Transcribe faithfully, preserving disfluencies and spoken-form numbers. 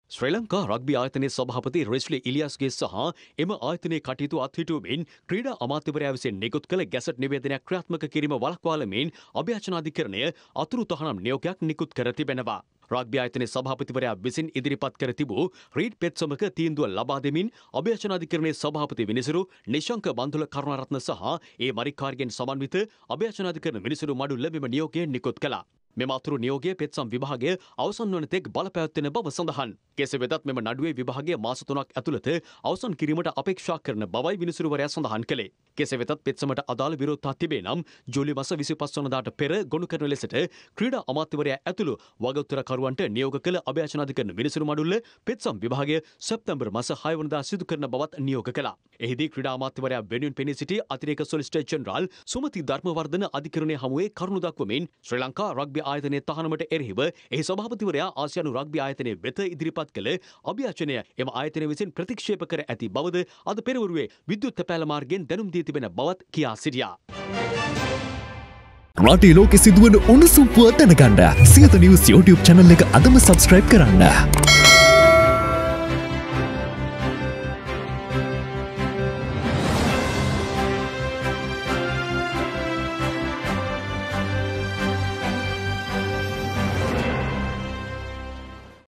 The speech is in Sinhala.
ශ්‍රී ලංකා රග්බි ආයතනයේ සභාපති රෙස්ලි ඉලියාස්ගේ සහ එම ආයතනයේ කටයුතු අත්හිටුවමින් ක්‍රීඩා අමාත්‍යවරයා විසින් නිකුත් කළ ගැසට් නිවේදනයක් ක්‍රියාත්මක කිරීම වළක්වාලමින් අභ්‍යාචනාධිකරණය අතුරු තහනම් නියෝගයක් නිකුත් කර තිබෙනවා. රග්බි ආයතනයේ සභාපතිවරයා විසින් ඉදිරිපත් කර තිබූ රීඩ් පෙත්සමක තීන්දුව ලබා දෙමින් අභ්‍යාචනාධිකරණයේ සභාපති විනිසුරු නිශංක බන්දුල කරුණාරත්න සහ ඒ මරික්කාරගෙන් සමන්විත අභ්‍යාචනාධිකරණ විනිසුරු මඩුල්ල මෙම නියෝගය නිකුත් කළා. මෙම අතුරු නියෝගය පෙත්සම් විභාගය අවසන් වන තෙක් බලපැවැත්වෙන බව සඳහන්. කෙසේ වෙතත් මෙම නඩුවේ විභාගය මාස තුනක් ඇතුළත අවසන් කිරීමට අපේක්ෂා කරන බවයි විනිසුරුවරයා සඳහන් කළේ. කෙසේ වෙතත් පෙත්සමට අදාළ විරෝධතා තිබේ නම් ජූලි මාස විසිපස් වනදාට පෙර ගොනු කරන ලෙසට ක්‍රීඩා අමාත්‍යවරයා ඇතුළු වගඋත්තරකරුවන්ට නියෝග කළ අභ්‍යාචනාධිකරණ විනිසුරු මඩුල්ල පෙත්සම් විභාගය සැප්තැම්බර් මාස හය වනදා සිදු කරන බවත් නියෝග කළා. එහිදී ක්‍රීඩා අමාත්‍යවරයා වෙනුවෙන් පෙනී සිටි අතිරේක සොලිසිටර් ජෙනරාල් සුමති ධර්මවර්ධන අධිකරණයේ හමුවේ කරුණු දක්වමින් ශ්‍රී ලංකා රග්බි ආයතනයේ තහනමට එරෙහිව එහි සභාපතිවරයා ආසියානු රග්බි ආයතනයේ වෙත ඉදිරිපත් කළ අභ්‍යාචනය එම ආයතනය විසින් ප්‍රතික්ෂේප කර ඇති බවද අද පෙරවරුවේ විද්‍යුත් තැපෑල මාර්ගයෙන් දැනුම් දී තිබෙන බවත් කියා සිටියා. රටේ ලෝකෙ සිදුවන උණුසුම් පුවත් දැනගන්න සියත නිවුස් YouTube channel එක අදම subscribe කරන්න.